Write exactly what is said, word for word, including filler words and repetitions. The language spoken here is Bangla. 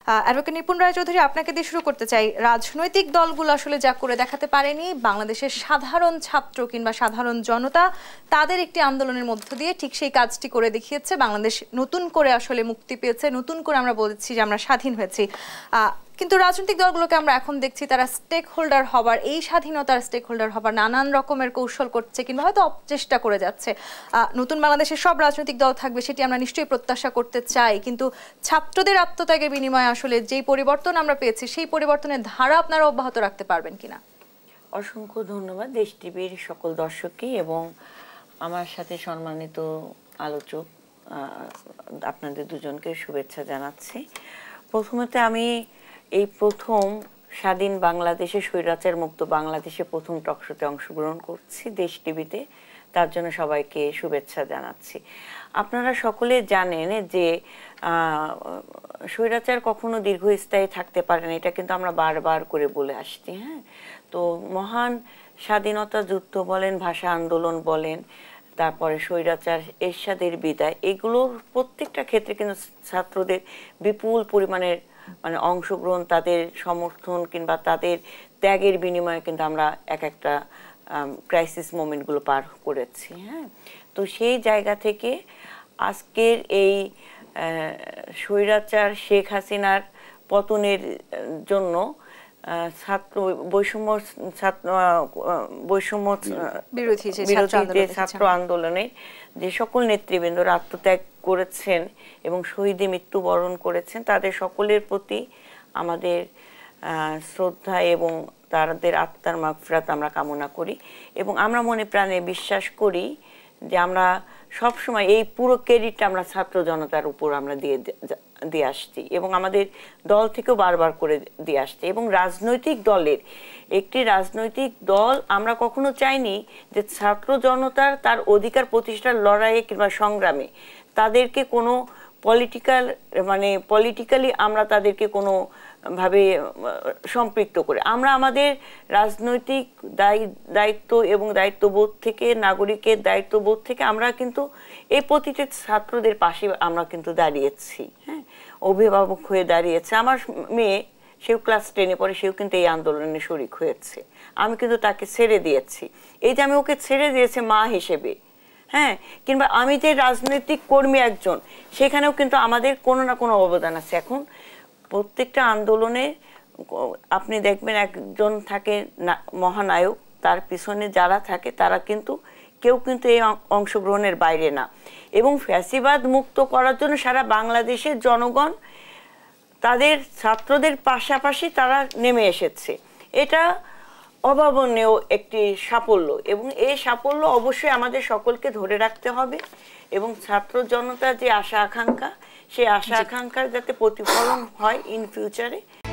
অ্যাডভোকেট নিপুণ রায়চৌধুরী, আপনাকে দিয়ে শুরু করতে চাই। রাজনৈতিক দলগুলো আসলে যা করে দেখাতে পারেনি, বাংলাদেশের সাধারণ ছাত্র কিংবা সাধারণ জনতা তাদের একটি আন্দোলনের মধ্য দিয়ে ঠিক সেই কাজটি করে দেখিয়েছে। বাংলাদেশ নতুন করে আসলে মুক্তি পেয়েছে, নতুন করে আমরা বলছি যে আমরা স্বাধীন হয়েছি। কিন্তু রাজনৈতিক দলগুলোকে আমরা এখন দেখছি তারা স্টেক হোল্ডার হবার, এই স্বাধীনতার স্টেক হোল্ডার হবার নানান রকমের কৌশল করছে কিংবা হয়তো চেষ্টা করে যাচ্ছে। নতুন বাংলাদেশের সব রাজনৈতিক দল থাকবে সেটি আমরা নিশ্চয়ই প্রত্যাশা করতে চাই, কিন্তু ছাত্রদের আত্মত্যাগের বিনিময়ে আসলে যেই পরিবর্তন আমরা পেয়েছি সেই পরিবর্তনের ধারা আপনারা অব্যাহত রাখতে পারবেন কিনা? অসংখ্য ধন্যবাদ দেশ টিভির সকল দর্শককে এবং আমার সাথে সম্মানিত আলোচক আপনাদের দুজনকে শুভেচ্ছা জানাচ্ছি। প্রথমত আমি এই প্রথম স্বাধীন বাংলাদেশে স্বৈরাচার মুক্ত বাংলাদেশে প্রথম টকশোতে অংশগ্রহণ করছি দেশ টিভিতে, তার জন্য সবাইকে শুভেচ্ছা জানাচ্ছি। আপনারা সকলে জানেন যে স্বৈরাচার কখনো দীর্ঘস্থায়ী থাকতে পারে না, এটা কিন্তু আমরা বারবার করে বলে আসছি। হ্যাঁ, তো মহান স্বাধীনতা যুদ্ধ বলেন, ভাষা আন্দোলন বলেন, তারপরে স্বৈরাচার এরশাদের বিদায়, এগুলোর প্রত্যেকটা ক্ষেত্রে কিন্তু ছাত্রদের বিপুল পরিমাণের মানে অংশগ্রহণ, তাদের সমর্থন কিংবা তাদের ত্যাগের বিনিময়ে কিন্তু আমরা এক একটা ক্রাইসিস মোমেন্টগুলো পার করেছি। হ্যাঁ, তো সেই জায়গা থেকে আজকের এই স্বৈরাচার শেখ হাসিনার পতনের জন্য ছাত্র বৈষম্য ছাত্র বৈষম্য বিরোধী ছাত্র আন্দোলনের যে সকল নেতৃবৃন্দরা আত্মত্যাগ করেছেন এবং শহীদে মৃত্যুবরণ করেছেন, তাদের সকলের প্রতি আমাদের শ্রদ্ধা এবং তাদের আত্মার মাগফিরাত আমরা কামনা করি এবং আমরা মনে প্রাণে বিশ্বাস করি যে আমরা সবসময় এই পুরো ক্রেডিটটা আমরা ছাত্র জনতার উপর আমরা দিয়ে দিয়ে আসছি এবং আমাদের দল থেকেও বারবার করে দিয়ে আসছি। এবং রাজনৈতিক দলের একটি রাজনৈতিক দল আমরা কখনো চাইনি যে ছাত্র জনতার তার অধিকার প্রতিষ্ঠার লড়াইয়ে কিংবা সংগ্রামে তাদেরকে কোনো পলিটিক্যাল মানে পলিটিক্যালি আমরা তাদেরকে কোনো ভাবে সম্পৃক্ত করে আমরা আমাদের রাজনৈতিক দায়িত্ব এবং দায়িত্ববোধ থেকে, নাগরিকের দায়িত্ববোধ থেকে আমরা কিন্তু এই প্রতিটি ছাত্রদের পাশে আমরা কিন্তু দাঁড়িয়েছি। হ্যাঁ, অভিভাবক হয়ে দাঁড়িয়েছে। আমার মেয়ে, সেও ক্লাস টেনে পড়ে, সেও কিন্তু এই আন্দোলনে শরিক হয়েছে। আমি কিন্তু তাকে ছেড়ে দিয়েছি। এই যে আমি ওকে ছেড়ে দিয়েছি মা হিসেবে, হ্যাঁ, কিংবা আমি যে রাজনৈতিক কর্মী একজন, সেখানেও কিন্তু আমাদের কোনো না কোনো অবদান আছে। এখন প্রত্যেকটা আন্দোলনে আপনি দেখবেন একজন থাকে মহানায়ক, তার পিছনে যারা থাকে তারা কিন্তু কেউ কিন্তু এই অংশগ্রহণের বাইরে না। এবং ফ্যাসিবাদ মুক্ত করার জন্য সারা বাংলাদেশের জনগণ তাদের ছাত্রদের পাশাপাশি তারা নেমে এসেছে। এটা অভাবনীয় একটি সাফল্য এবং এই সাফল্য অবশ্যই আমাদের সকলকে ধরে রাখতে হবে এবং ছাত্র জনতার যে আশা আকাঙ্ক্ষা, সেই আশা আকাঙ্ক্ষার যাতে প্রতিফলন হয় ইন ফিউচারে